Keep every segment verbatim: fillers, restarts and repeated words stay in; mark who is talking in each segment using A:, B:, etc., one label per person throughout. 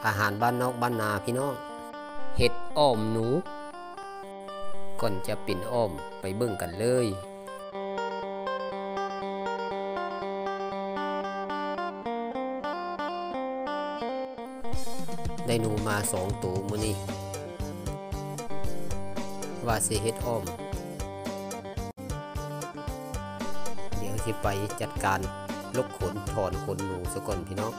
A: อาหารบ้านนอกบ้านนาพี่น้องเห็ดอ้อมหนูก่อนจะปิ่นอ้อมไปเบิ่งกันเลยได้หนูมาสองตัวมื้อนี้ว่าสิเฮ็ดอ้อมเดี๋ยวสิไปจัดการลกขนถอนขนหนูซะก่อนพี่น้อง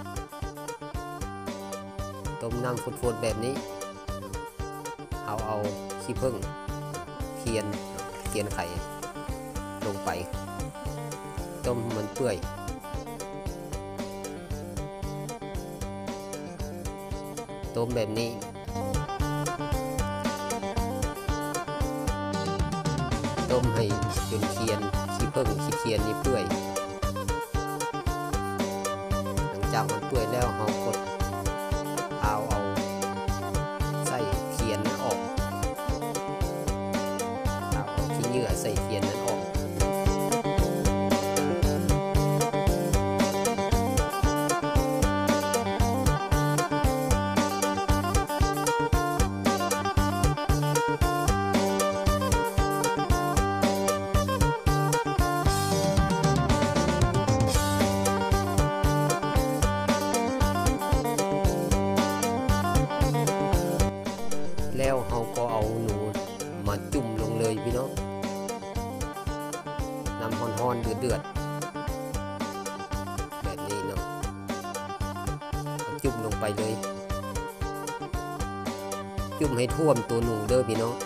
A: ต้มน้ำฟุดๆแบบนี้เอาเอาขี้ผึ้งเทียนเทียนไข่ลงไปต้มมันเปื่อยต้มแบบนี้ต้มให้จนเทียนขี้ผึ้งขี้เทียนนี่เปื่อยหลังจากมันเปื่อยแล้วเรากดเอาเอาใส่เทียนนั้นออกเอาขี้เหงื่อใส่เทียนนั้นออกแล้วเราก็เอาหนูมาจุ่มลงเลยพี่น้องน้ำร้อนๆเดือดๆแบบนี้เนาะจุ่มลงไปเลยจุ่มให้ท่วมตัวหนูเด้อพี่น้อง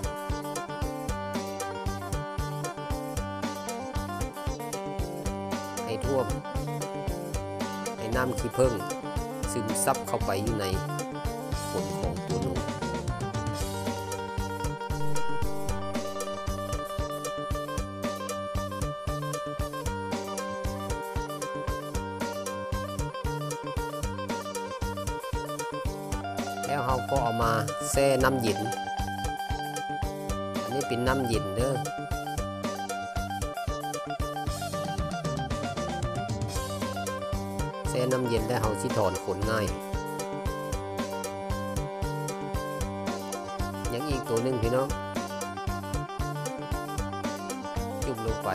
A: ให้ท่วมให้น้ำขี้ผึ้งซึมซับเข้าไปอยู่ในขนของตัวหนูแล้วเราก็เอามาแช่น้ำเย็นอันนี้เป็นน้ำเย็นเด้อแช่น้ำเย็นแล้วเราสิถอนขนง่ายยังอีกตัวหนึ่งพี่น้องจุ่มลงไป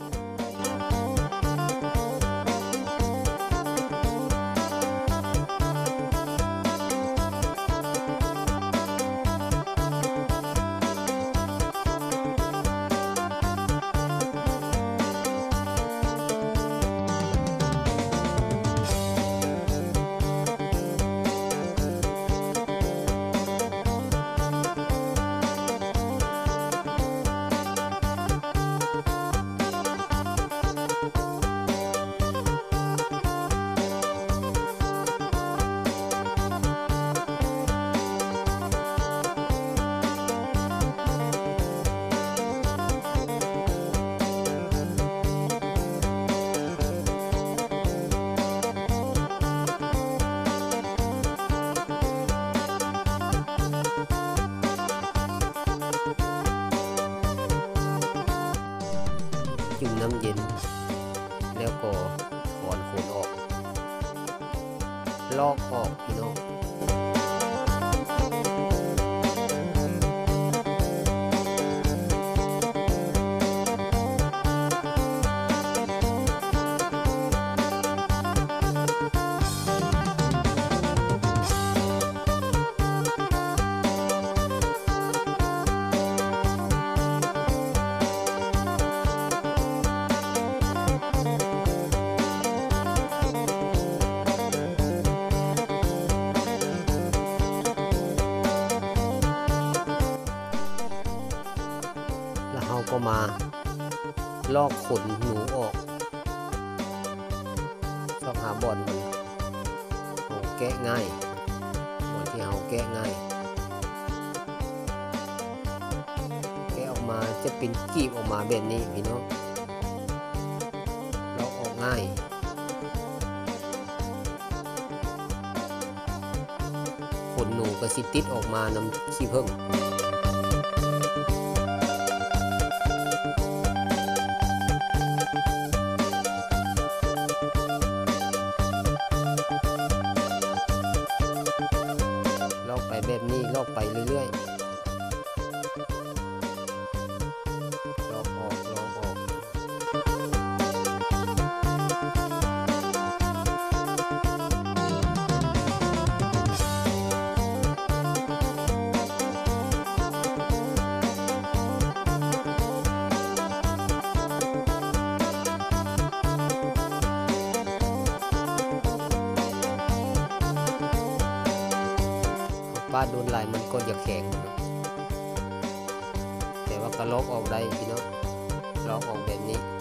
A: จุ่มน้ำเย็นแล้วก็ถอนขนออกลอกออกพี่น้องเราก็มาลอกขนหนูออกชอบหาบ่อนมันเราแกะง่ายบ่อนที่เราแกะง่ายแกะออกมาจะเป็นกีบออกมาแบบนี้พี่น้องลอกออกง่ายขนหนูก็สิติดออกมานำขี้ผึ้งออกไปเรื่อยๆลอกออกลอกออกป้าโดนไหลมันก็จะแข็งแต่ว่าก็ลอกออกได้พี่น้องลอกออกแบบนี้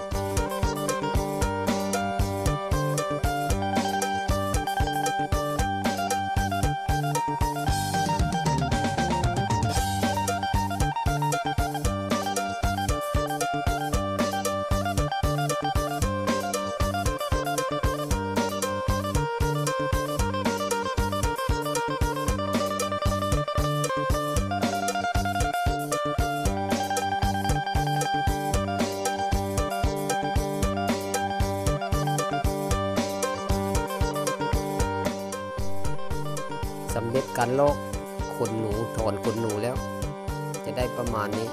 A: สำเร็จการลอกขนหนูถอนขนหนูแล้วจะได้ประมาณนี้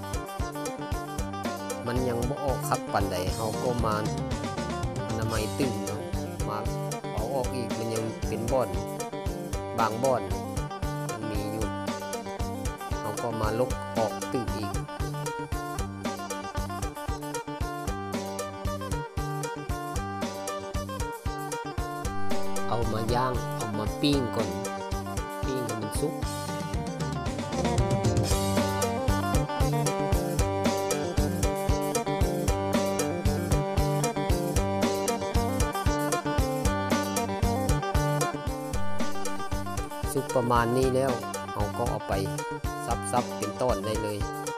A: มันยังบ่ออกคักปานใดเฮาก็มาอนามัยตึงเนาะมาเอาออกอีกมันยังเป็นบ่อนบางบ่อนยังมีอยู่เฮาก็มาลกออกตึงอีกเอามาย่างเอามาปิ้งก่อนปิ้งให้มันสุกสุกประมาณนี้แล้วเราก็เอาไปซับๆเป็นต้นได้เลย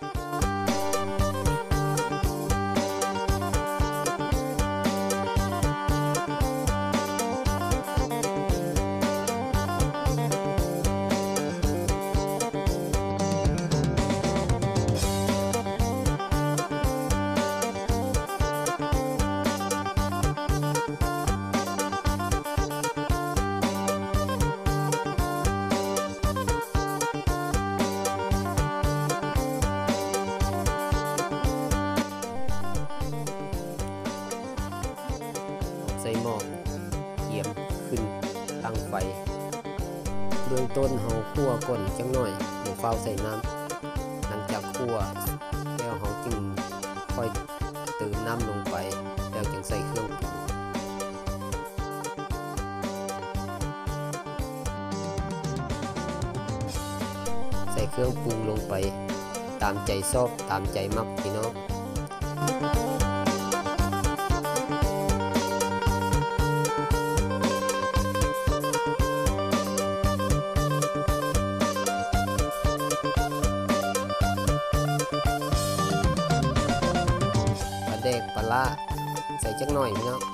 A: ใส่หม้อเยี่ยมขึ้นตั้งไฟเบื้องต้นเฮาคั่วก่อนจังหน่อยหมูเฝ้าใส่น้ำหลังจากคั่วแล้วเฮาจึงค่อยเติมน้ำลงไปแล้วจึงใส่เครื่องปรุงใส่เครื่องปรุงลงไปตามใจชอบตามใจมักพี่น้องเด็กปลาใส่จักหน่อยพี่น้อง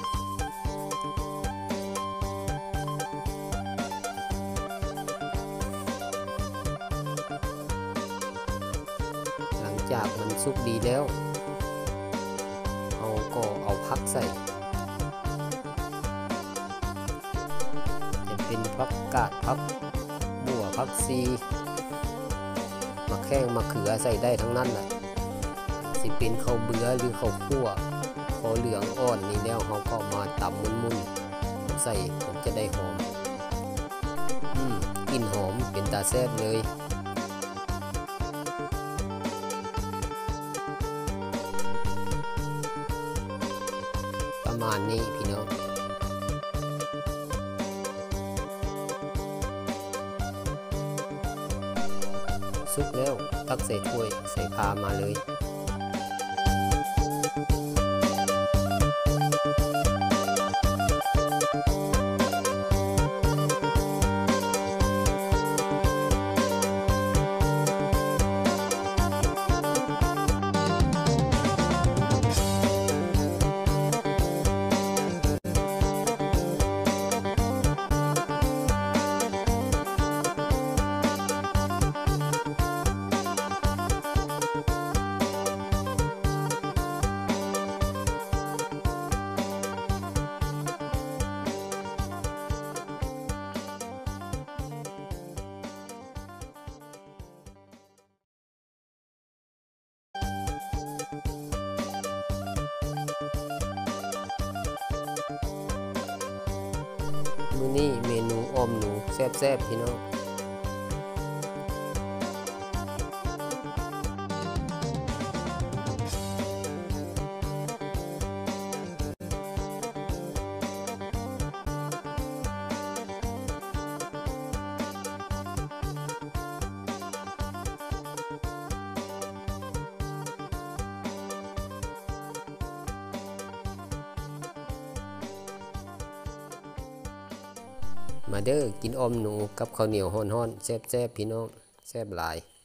A: หลังจากมันสุกดีแล้วเราก็เอาผักใส่จะเป็นผักกาดผักบัวผักซีมะแข้งมะเขือใส่ได้ทั้งนั้นแหละสิเป็นข้าวเบื่อหรือข้าวคั่วพอเหลืองอ่อนนี่แล้วเราก็มาตำมุนๆใส่ผมจะได้หอมอืมกลิ่นหอมเป็นตาแซ่บเลยประมาณนี้พี่น้องสุกแล้วตักใส่ถ้วยใส่พามาเลยมื้อนี้เมนูอ้อมหนูแซ่บๆพี่น้องมาเด้อกินอ้อมหนูกับข้าวเหนียวฮ้อนๆแซ่บๆพี่น้องแซ่บหลาย